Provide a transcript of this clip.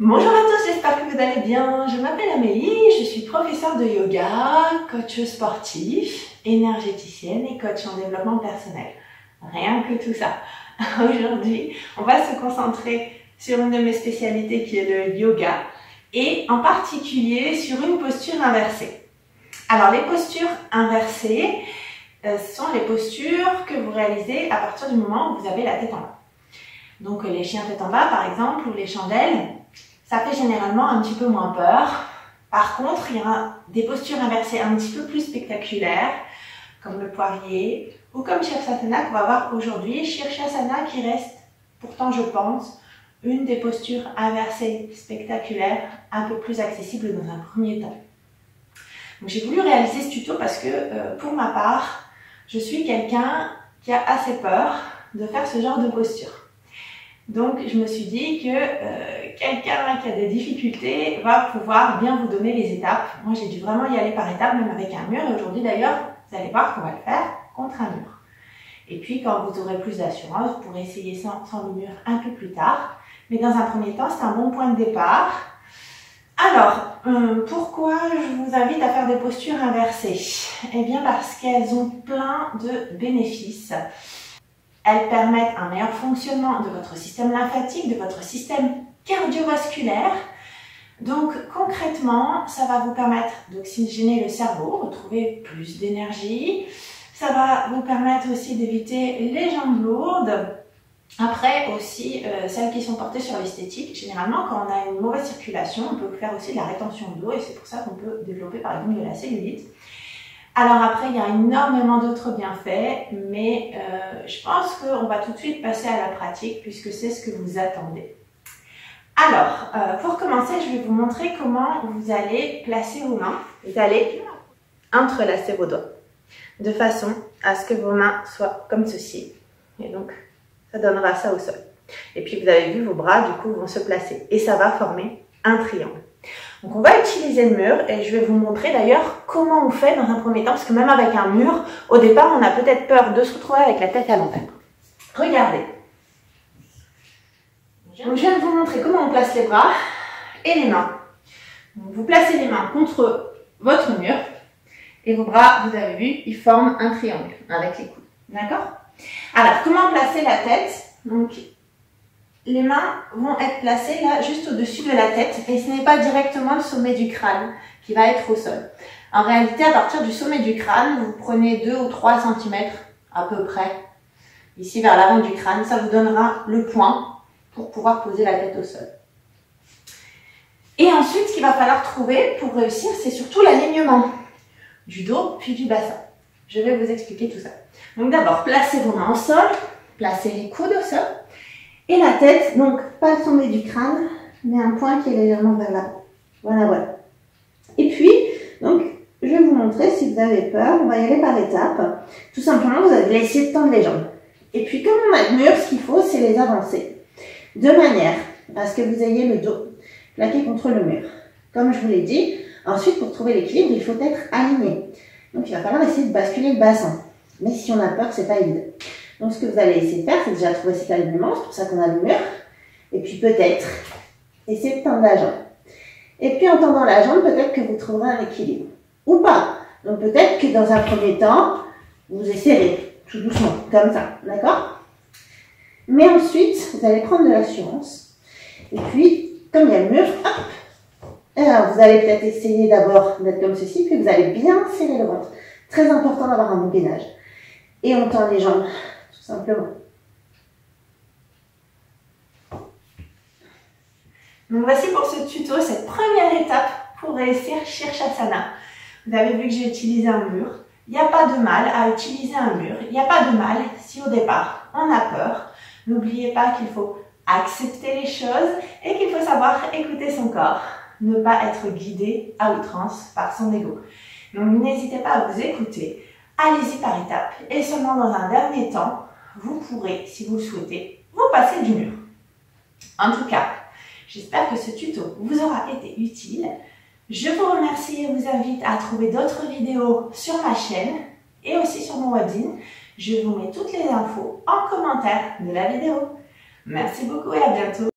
Bonjour à tous, j'espère que vous allez bien. Je m'appelle Amélie, je suis professeure de yoga, coach sportif, énergéticienne et coach en développement personnel. Rien que tout ça. Aujourd'hui, on va se concentrer sur une de mes spécialités qui est le yoga et en particulier sur une posture inversée. Alors les postures inversées sont les postures que vous réalisez à partir du moment où vous avez la tête en bas. Donc les chiens tête en bas par exemple ou les chandelles, ça fait généralement un petit peu moins peur. Par contre, il y a des postures inversées un petit peu plus spectaculaires, comme le poirier ou comme Shirshasana qu'on va voir aujourd'hui. Shirshasana qui reste, pourtant je pense, une des postures inversées spectaculaires, un peu plus accessible dans un premier temps. Donc j'ai voulu réaliser ce tuto parce que pour ma part, je suis quelqu'un qui a assez peur de faire ce genre de posture. Donc je me suis dit que quelqu'un qui a des difficultés va pouvoir bien vous donner les étapes. Moi j'ai dû vraiment y aller par étapes, même avec un mur. Et aujourd'hui d'ailleurs, vous allez voir qu'on va le faire contre un mur. Et puis quand vous aurez plus d'assurance, vous pourrez essayer sans le mur un peu plus tard. Mais dans un premier temps, c'est un bon point de départ. Alors, pourquoi je vous invite à faire des postures inversées? Eh bien parce qu'elles ont plein de bénéfices. Elles permettent un meilleur fonctionnement de votre système lymphatique, de votre système cardiovasculaire. Donc concrètement, ça va vous permettre d'oxygéner le cerveau, retrouver plus d'énergie. Ça va vous permettre aussi d'éviter les jambes lourdes. Après aussi, celles qui sont portées sur l'esthétique, généralement quand on a une mauvaise circulation, on peut faire aussi de la rétention d'eau et c'est pour ça qu'on peut développer par exemple de la cellulite. Alors après, il y a énormément d'autres bienfaits, mais je pense qu'on va tout de suite passer à la pratique puisque c'est ce que vous attendez. Alors, pour commencer, je vais vous montrer comment vous allez placer vos mains. Vous allez entrelacer vos doigts de façon à ce que vos mains soient comme ceci. Et donc, ça donnera ça au sol. Et puis, vous avez vu, vos bras, du coup, vont se placer. Et ça va former un triangle. Donc on va utiliser le mur et je vais vous montrer d'ailleurs comment on fait dans un premier temps parce que même avec un mur, au départ on a peut-être peur de se retrouver avec la tête à l'envers. Regardez. Donc je viens de vous montrer comment on place les bras et les mains. Donc, vous placez les mains contre votre mur et vos bras, vous avez vu, ils forment un triangle avec les coudes. D'accord? Alors comment placer la tête? Donc les mains vont être placées là, juste au-dessus de la tête et ce n'est pas directement le sommet du crâne qui va être au sol. En réalité, à partir du sommet du crâne, vous prenez 2 ou 3 cm à peu près, ici vers l'avant du crâne, ça vous donnera le point pour pouvoir poser la tête au sol. Et ensuite, ce qu'il va falloir trouver pour réussir, c'est surtout l'alignement du dos puis du bassin. Je vais vous expliquer tout ça. Donc d'abord, placez vos mains au sol, placez les coudes au sol. Et la tête, donc pas le sommet du crâne, mais un point qui est légèrement vers là. Voilà, voilà. Et puis, donc, je vais vous montrer si vous avez peur. On va y aller par étapes. Tout simplement, vous allez essayer de tendre les jambes. Et puis, comme on a le mur, ce qu'il faut, c'est les avancer. De manière à ce que vous ayez le dos plaqué contre le mur. Comme je vous l'ai dit, ensuite, pour trouver l'équilibre, il faut être aligné. Donc, il va falloir essayer de basculer le bassin. Mais si on a peur, c'est pas évident. Donc, ce que vous allez essayer de faire, c'est déjà trouver cet alignement, c'est pour ça qu'on a le mur. Et puis, peut-être, essayer de tendre la jambe. Et puis, en tendant la jambe, peut-être que vous trouverez un équilibre. Ou pas. Donc, peut-être que dans un premier temps, vous essayerez, tout doucement, comme ça. D'accord? Mais ensuite, vous allez prendre de l'assurance. Et puis, comme il y a le mur, hop. Alors, vous allez peut-être essayer d'abord d'être comme ceci, puis vous allez bien serrer le ventre. Très important d'avoir un bon gainage. Et on tend les jambes. Tout simplement. Donc voici pour ce tuto, cette première étape pour réussir Shirshasana. Vous avez vu que j'ai utilisé un mur. Il n'y a pas de mal à utiliser un mur. Il n'y a pas de mal si au départ on a peur. N'oubliez pas qu'il faut accepter les choses et qu'il faut savoir écouter son corps. Ne pas être guidé à outrance par son ego. Donc n'hésitez pas à vous écouter. Allez-y par étapes et seulement dans un dernier temps, vous pourrez, si vous le souhaitez, vous passer du mur. En tout cas, j'espère que ce tuto vous aura été utile. Je vous remercie et vous invite à trouver d'autres vidéos sur ma chaîne et aussi sur mon webzine. Je vous mets toutes les infos en commentaire de la vidéo. Merci beaucoup et à bientôt.